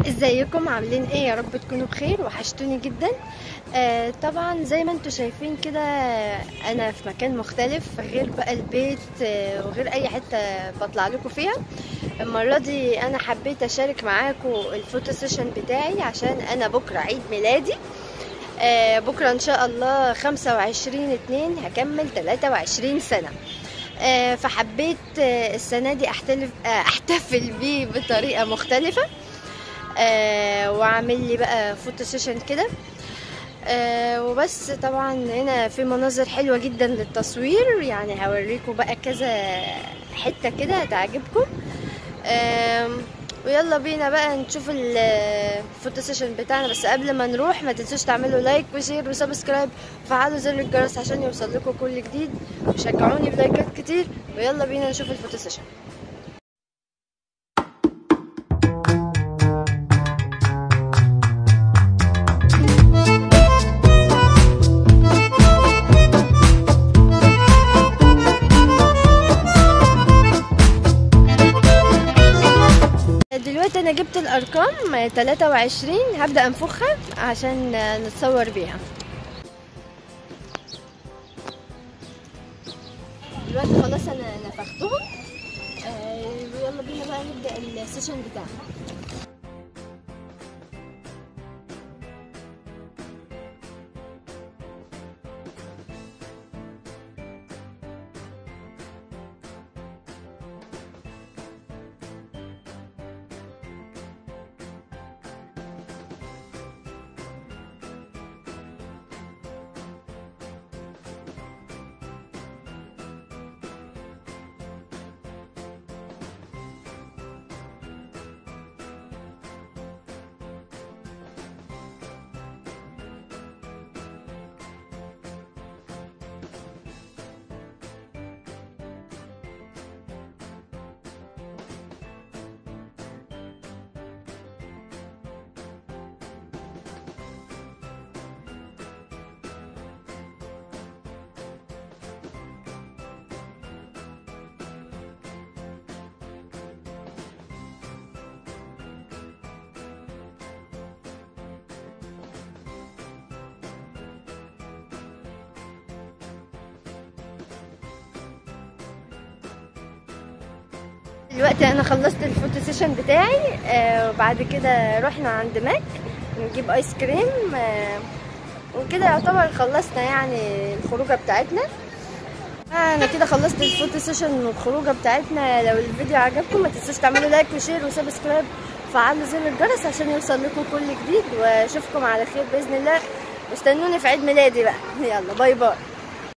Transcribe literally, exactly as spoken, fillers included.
ازيكم عاملين ايه؟ يا رب تكونوا بخير، وحشتوني جدا. آه طبعا زي ما انتم شايفين كده، انا في مكان مختلف غير بقى البيت آه وغير اي حته بطلع لكم فيها. المره دي انا حبيت اشارك معاكم الفوتو سيشن بتاعي عشان انا بكره عيد ميلادي. آه بكره ان شاء الله خمسة وعشرين اتنين هكمل تلاتة وعشرين سنه. آه فحبيت آه السنه دي احتفل آه احتفل بيه بطريقه مختلفه. آه واعمل لي بقى فوتو سيشن كده. آه وبس طبعا هنا في مناظر حلوة جدا للتصوير، يعني هوريكم بقى كذا حتة كده هتعجبكم. آه ويلا بينا بقى نشوف الفوتو سيشن بتاعنا. بس قبل ما نروح ما تنسوش تعملوا لايك وشير وسبسكرايب وفعلوا زر الجرس عشان يوصل لكم كل جديد، وشجعوني بلايكات كتير. ويلا بينا نشوف الفوتو سيشن. دلوقتي انا جبت الارقام تلاتة وعشرين، هبدأ انفخها عشان نتصور بيها. دلوقتي خلاص انا نفختهم. آه ويلا بينا بقى نبدأ السيشن بتاعنا. دلوقتي انا خلصت الفوتو سيشن بتاعي. آه وبعد كده رحنا عند ماك نجيب ايس كريم. آه وكده يعتبر خلصنا يعني الخروجه بتاعتنا. آه انا كده خلصت الفوتو سيشن والخروجه بتاعتنا. لو الفيديو عجبكم ما تنسوش تعملوا لايك وشير وسبسكرايب وفعلوا زر الجرس عشان يوصل لكم كل جديد، واشوفكم على خير باذن الله. واستنوني في عيد ميلادي بقى. يلا باي باي.